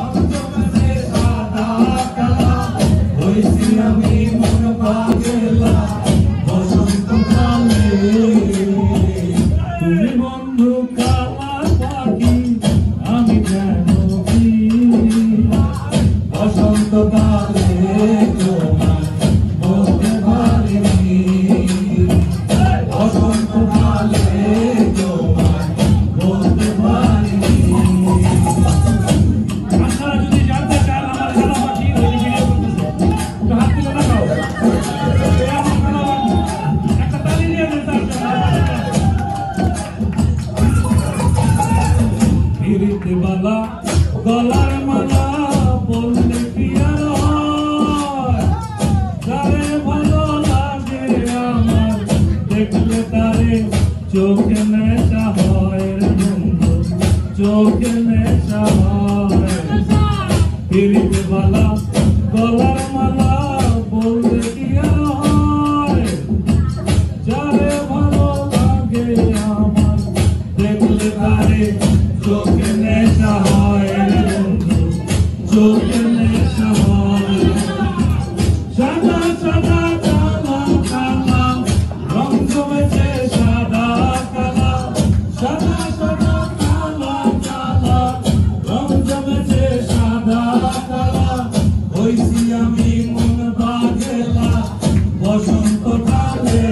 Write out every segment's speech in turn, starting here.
গলার মালা বললে কি আর হয়, যারে ভালো লাগে আমার দেখলে তারে চোখে নেশা হয় রে বন্ধু, চোখে নেশা হয়। পিরিতে বালা গলার মালা বললে কি আর হয়, যারে ভালো লাগে আমার দেখলে তারে চোখে নেশা হয় রে বন্ধু, চোখে নেশা হয়। সাদা সাদা কালা কালা রং জমেছে সাদা কালা, সাদা সাদা কালা কালা রং জমেছে সাদা কালা। হইছি আমি মন বাগেলা বসন্ত কালে,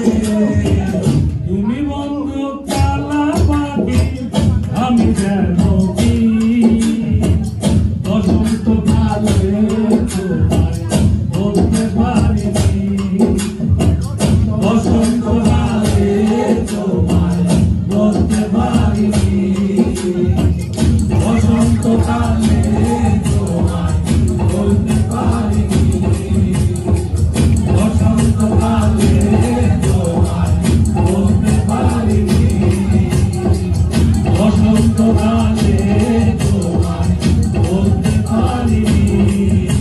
তুমি বন্ধু কালা পাখি আমি যেন কি বসন্ত কালে তোমায় বলতে পারিনি, বসন্ত কালে তোমায় বলতে পারিনি, বসন্ত কালে তোমায় বলতে পারিনি, বসন্ত কালে তোমায় বলতে পারিনি, বসন্ত কালে তোমায় বলতে পারিনি,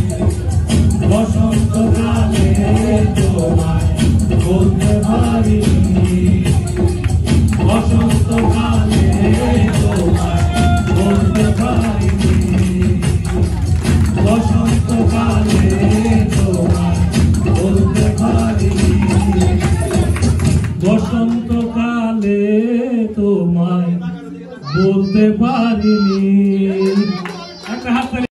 বসন্ত কালে তোমায় বলতে পারিনি।